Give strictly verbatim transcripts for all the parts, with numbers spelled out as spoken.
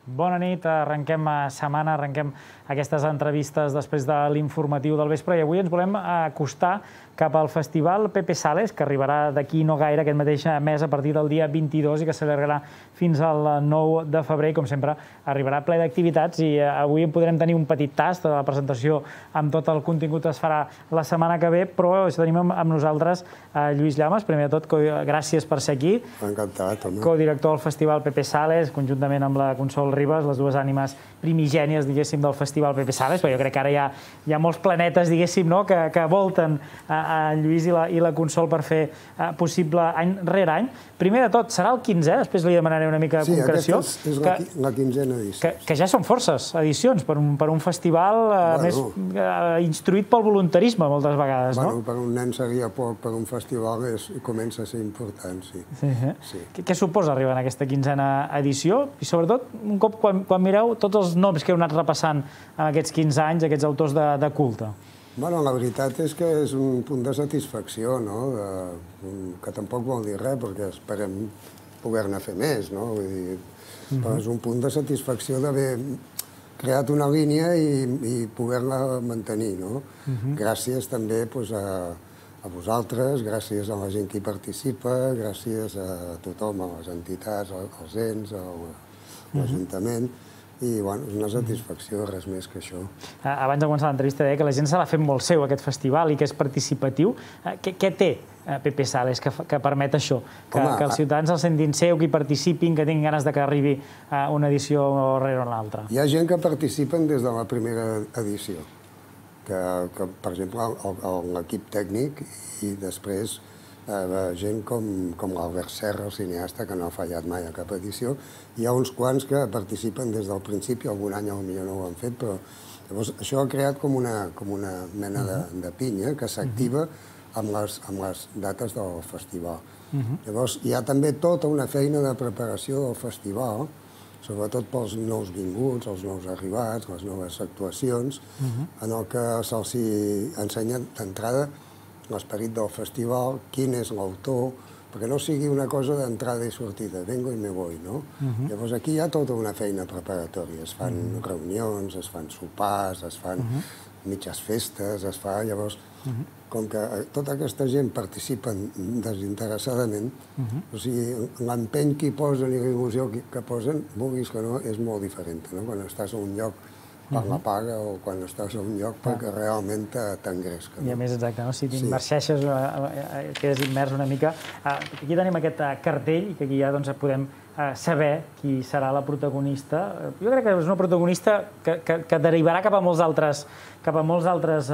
Bona nit, arrenquem setmana, arrenquem aquestes entrevistes després de l'informatiu del vespre i avui ens volem acostar cap al Festival Pepe Sales, que arribarà d'aquí no gaire, aquest mateix mes, a partir del dia vint-i-dos i que s'allargarà fins al nou de febrer. Com sempre, arribarà ple d'activitats i avui en podrem tenir un petit tast de la presentació amb tot el contingut es farà la setmana que ve, però tenim amb nosaltres Lluís Llamas. Primer de tot, gràcies per ser aquí. Encantat, home. Codirector del Festival Pepe Sales, conjuntament amb la Consol Ribas, les dues ànimes primigènies, diguéssim, del Festival Pepe Sales, però jo crec que ara hi ha, hi ha molts planetes, diguéssim, no?, que, que volten a, a Lluís i la, i la Consol per fer a, possible any rere any. Primer de tot, serà el quinzè, després li demanaré una mica de sí, concreció. Sí, aquesta és la, que, la quinzena edició. Que, que ja són forces edicions per un, per un festival, bueno, a més, eh, instruït pel voluntarisme, moltes vegades, bueno, no? Per un nen seria poc, per un festival és, comença a ser important, sí. sí, eh? sí. Què, què suposa arribar en aquesta quinzena edició? I sobretot, un cop quan, quan mireu tots els noms que heu anat repassant en aquests quinze anys, aquests autors de, de culte. Bueno, la veritat és que és un punt de satisfacció, no? De, que tampoc vol dir res, perquè esperem poder-ne fer més, no? Vull dir, uh-huh. Però és un punt de satisfacció d'haver creat una línia i, i poder-la mantenir, no? Uh-huh. Gràcies també pues, a, a vosaltres, gràcies a la gent que hi participa, gràcies a tothom, a les entitats, als ens, a l'Ajuntament. I, bueno, és una satisfacció, res més que això. Abans de començar l'entrevista deia que la gent se l'ha fet molt seu, aquest festival, i que és participatiu. Què, què té Pepe Sales que, que permet això? Que, Home, que els ciutadans el sentin seu, que hi participin, que tinguin ganes de que arribi una edició rere una altra? Hi ha gent que participen des de la primera edició, que, que per exemple, l'equip tècnic i després eh, gent com, com l'Albert Serra, el cineasta, que no ha fallat mai a cap edició. Hi ha uns quants que participen des del principi, algun any potser no ho han fet, però llavors això ha creat com una, com una mena de, de pinya que s'activa amb, les, amb les dates del festival. Uh-huh. Llavors hi ha també tota una feina de preparació del festival, sobretot pels nous vinguts, els nous arribats, les noves actuacions, uh-huh. en el que se'ls ensenya d'entrada l'esperit del festival, quin és l'autor, perquè no sigui una cosa d'entrada i sortida, vengo i me voy, no? Uh-huh. Llavors aquí hi ha tota una feina preparatòria, es fan uh-huh. reunions, es fan sopars, es fan uh-huh. mitges festes, es fa, llavors, uh-huh. com que tota aquesta gent participa desinteressadament, uh-huh. o sigui, l'empeny que hi posen i l'il·lusió que posen, vulguis que no, és molt diferent, no? Quan estàs a un lloc per la paga o quan estàs a un lloc perquè realment t'engresca. I a més, exacte, si t'immerseixes, quedes immers una mica. Aquí tenim aquest cartell i que aquí ja podem saber qui serà la protagonista. Jo crec que és una protagonista que derivarà cap a molts altres cap a molts altres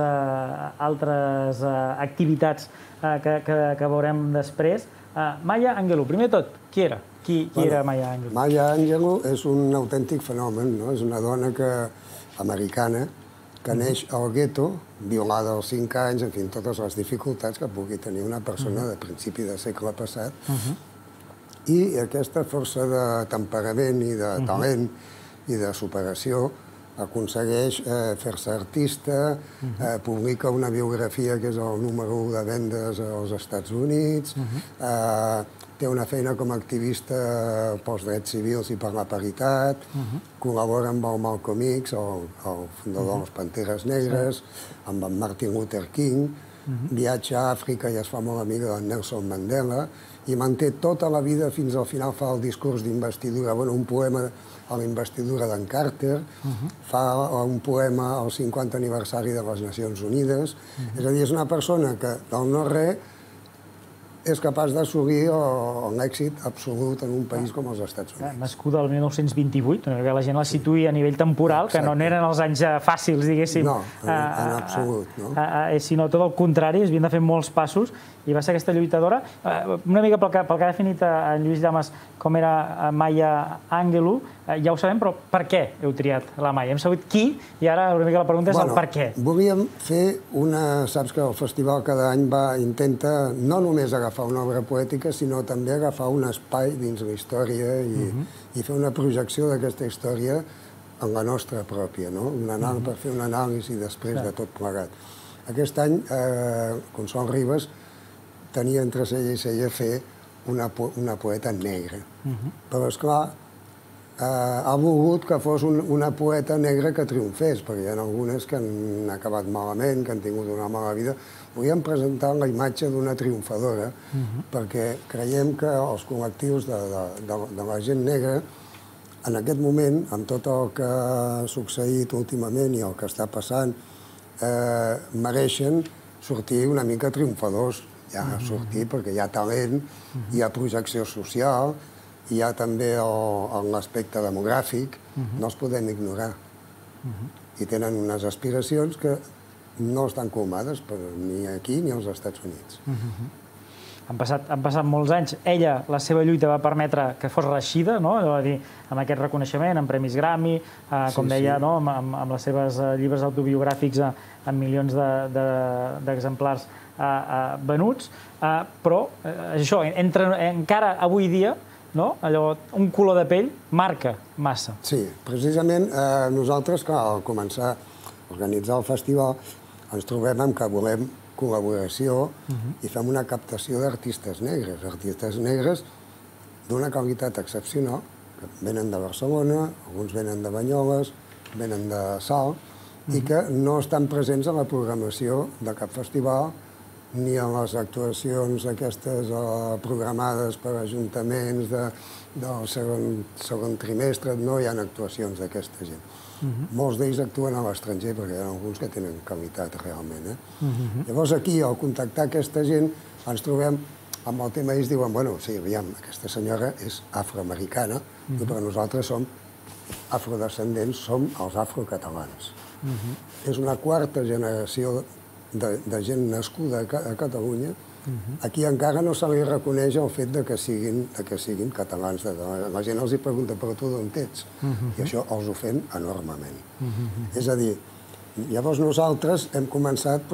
activitats que veurem després. Maya Angelou, primer de tot, qui era? Qui era Maya Angelou? Maya Angelou és un autèntic fenomen, és una dona americana que neix al gueto, violada als cinc anys, en fi, totes les dificultats que pugui tenir una persona de principi del segle passat. I aquesta força de temperament i de talent i de superació aconsegueix fer-se artista, publica una biografia que és el número u de vendes als Estats Units, té una feina com a activista pels drets civils i per la paritat, col·labora amb el Malcolm X, el fundador de les Panteres Negres, amb en Martin Luther King, viatja a Àfrica i es fa molt amiga de Nelson Mandela, i manté tota la vida fins al final, fa el discurs d'investidura, un poema a la investidura d'en Carter, fa un poema al cinquanta aniversari de les Nacions Unides. És a dir, és una persona que del no-res és capaç d'assolir l'èxit absolut en un país com els Estats Units. Nascuda el mil nou-cents vint-i-vuit, que la gent la situï a nivell temporal, que no eren els anys fàcils, diguéssim. No, en absolut, no? Sinó tot el contrari, es havien de fer molts passos, i va ser aquesta lluitadora. Una mica pel que ha definit en Lluís Llamas com era Maya Angelou, ja ho sabem, però per què heu triat la Maya? Hem sabut qui, i ara una mica la pregunta és el per què. Volíem fer una... Saps que el festival cada any intenta no només agafar una obra poètica, sinó també agafar un espai dins la història i fer una projecció d'aquesta història en la nostra pròpia, per fer una anàlisi després de tot plegat. Aquest any, Consol Ribas tenia entre cella i cella fer una poeta negra. Però, esclar, ha volgut que fos una poeta negra que triomfés, perquè hi ha algunes que han acabat malament, que han tingut una mala vida. Volíem presentar la imatge d'una triomfadora, perquè creiem que els col·lectius de la gent negra, en aquest moment, amb tot el que ha succeït últimament i el que està passant, mereixen sortir una mica triomfadors. Ja sortir perquè hi ha talent, hi ha projecció social, hi ha també l'aspecte demogràfic, no els podem ignorar. I tenen unes aspiracions que no estan colmades ni aquí ni als Estats Units. Han passat molts anys. Ella, la seva lluita va permetre que fos reeixida, amb aquest reconeixement, amb premis Grammy, com deia, amb les seves llibres autobiogràfics amb milions d'exemplars venuts. Però això, encara avui dia, un color de pell marca massa. Sí, precisament nosaltres, al començar a organitzar el festival, ens trobem que volem col·laboració i fem una captació d'artistes negres, artistes negres d'una qualitat excepcional, que venen de Barcelona, alguns venen de Banyoles, venen de Salt, i que no estan presents a la programació de cap festival ni a les actuacions aquestes programades per ajuntaments del segon trimestre, no hi ha actuacions d'aquesta gent. Molts d'ells actuen a l'estranger, perquè hi ha alguns que tenen qualitat realment. Llavors aquí, al contactar aquesta gent, ens trobem amb el tema, ells diuen, bueno, sí, aviam, aquesta senyora és afroamericana, però nosaltres som afrodescendents, som els afrocatalans. És una quarta generació de gent nascuda a Catalunya. Aquí encara no se li reconeix el fet que siguin catalans. La gent els pregunta, però tu d'on ets? I això els ofèn enormement. És a dir, llavors nosaltres hem començat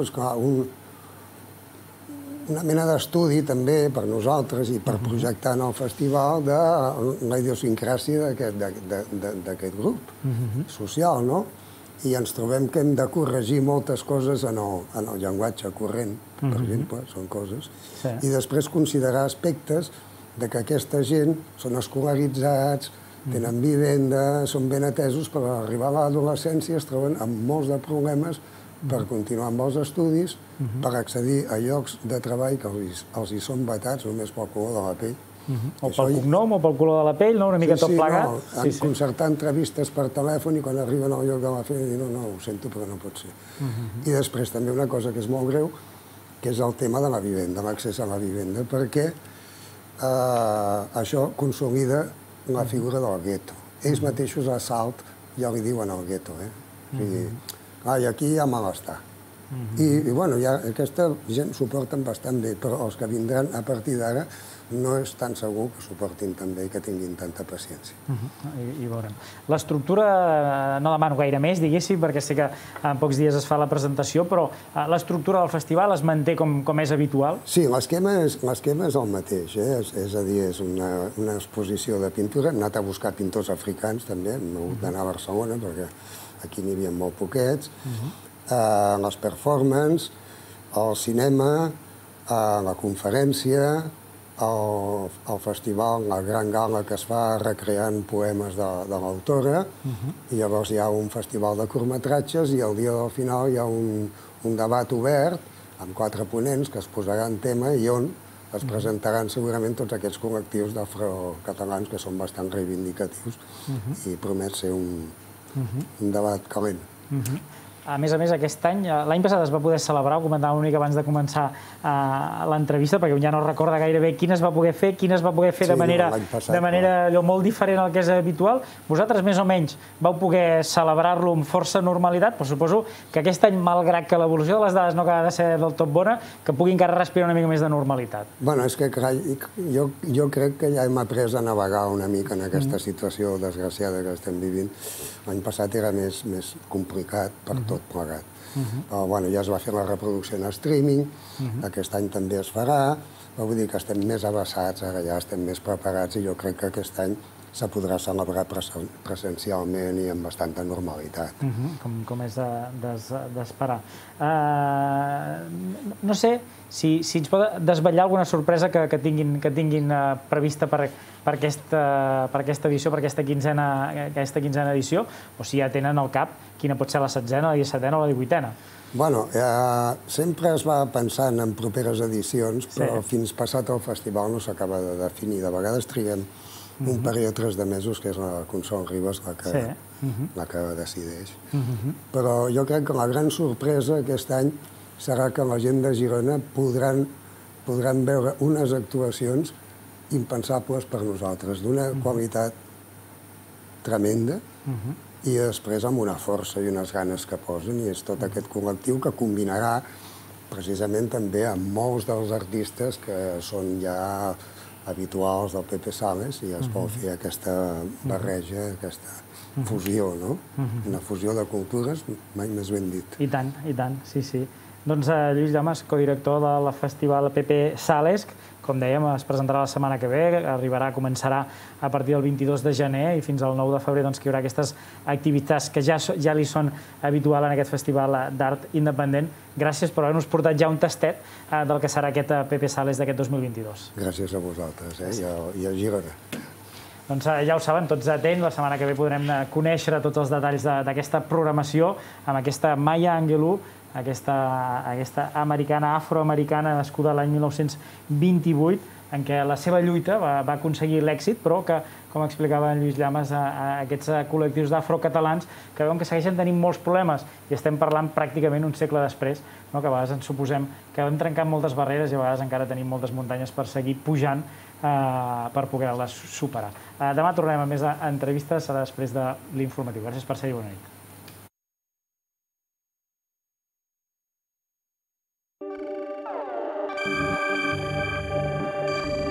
una mena d'estudi també per nosaltres i per projectar en el festival de la idiosincràsia d'aquest grup social, no? I ens trobem que hem de corregir moltes coses en el llenguatge corrent, per exemple, són coses, i després considerar aspectes que aquesta gent són escolaritzats, tenen vivenda, són ben atesos, però a arribar a l'adolescència es troben amb molts de problemes per continuar amb els estudis, per accedir a llocs de treball que els hi són vetats només pel color de la pell. O pel cognom o pel color de la pell, una mica tot plegat. Sí, sí, concertar entrevistes per telèfon i quan arriben al lloc de la feina diuen no, no, ho sento, però no pot ser. I després també una cosa que és molt greu, que és el tema de la vivenda, l'accés a la vivenda, perquè això consolida la figura del gueto. Ells mateixos a Salt ja li diuen el gueto, eh? I aquí hi ha malestar. I, bueno, aquesta gent s'ho porten bastant bé, però els que vindran a partir d'ara no és tan segur que s'ho portin tan bé i que tinguin tanta paciència. I veurem. L'estructura, no demano gaire més, diguéssim, perquè sé que en pocs dies es fa la presentació, però l'estructura del festival es manté com és habitual? Sí, l'esquema és el mateix, és a dir, és una exposició de pintura. Hem anat a buscar pintors africans, també, hem hagut d'anar a Barcelona, perquè aquí n'hi havia molt poquets. Les performances, el cinema, la conferència, el festival, la gran gala que es fa recreant poemes de l'autora, i llavors hi ha un festival de curtmetratges i al dia del final hi ha un debat obert amb quatre ponents que es posaran tema i on es presentaran segurament tots aquests col·lectius d'afrocatalans que són bastant reivindicatius i promet ser un debat calent. A més a més, aquest any, l'any passat es va poder celebrar, ho comentàvem una mica abans de començar l'entrevista, perquè un ja no recorda gaire bé quin es va poder fer, quin es va poder fer de manera molt diferent al que és habitual. Vosaltres, més o menys, vau poder celebrar-lo amb força normalitat, però suposo que aquest any, malgrat que l'evolució de les dades no acaba de ser del tot bona, que pugui encara respirar una mica més de normalitat. Bueno, és que jo crec que ja hem après a navegar una mica en aquesta situació desgraciada que estem vivint. L'any passat era més complicat per tot plegat. Ja es va fer la reproducció en streaming, aquest any també es farà, vull dir que estem més avançats, ara ja estem més preparats i jo crec que aquest any se podrà celebrar presencialment i amb bastanta normalitat. Com és d'esperar. No sé si ens pot desvetllar alguna sorpresa que tinguin prevista per aquesta edició, per aquesta quinzena edició, o si ja tenen al cap quina pot ser la setzena, la dissetena o la divuitena. Bueno, sempre es va pensant en properes edicions, però fins passat el festival no s'acaba de definir. De vegades triguem un parell o tres de mesos, que és la Consol Ribas la que decideix. Però jo crec que la gran sorpresa aquest any serà que la gent de Girona podran veure unes actuacions impensables per nosaltres, d'una qualitat tremenda, i després amb una força i unes ganes que posen, i és tot aquest col·lectiu que combinarà precisament també amb molts dels artistes que són ja habituals del Pepe Sales, i es vol fer aquesta barreja, aquesta fusió, no? Una fusió de cultures, mai més ben dit. I tant, i tant, sí, sí. Doncs Lluís Llamas, codirector del festival Pepe Sales, com dèiem, es presentarà la setmana que ve, arribarà, començarà a partir del vint-i-dos de gener i fins al nou de febrer que hi haurà aquestes activitats que ja li són habituals en aquest festival d'art independent. Gràcies per haver-nos portat ja un tastet del que serà aquest Pepe Sales d'aquest dos mil vint-i-dos. Gràcies a vosaltres i a Girona. Doncs ja ho saben, tots atents, la setmana que ve podrem conèixer tots els detalls d'aquesta programació amb aquesta Maya Angelou, aquesta americana, afroamericana, nascuda l'any mil nou-cents vint-i-vuit, en què la seva lluita va aconseguir l'èxit, però que, com explicava en Lluís Llamas, aquests col·lectius d'afrocatalans que veuen que segueixen tenint molts problemes, i estem parlant pràcticament un segle després, que a vegades ens suposem que hem trencat moltes barreres i a vegades encara tenim moltes muntanyes per seguir pujant per poder-les superar. Demà tornarem a més entrevistes, serà després de l'informatiu. Gràcies per ser-hi, bona nit. Thank you.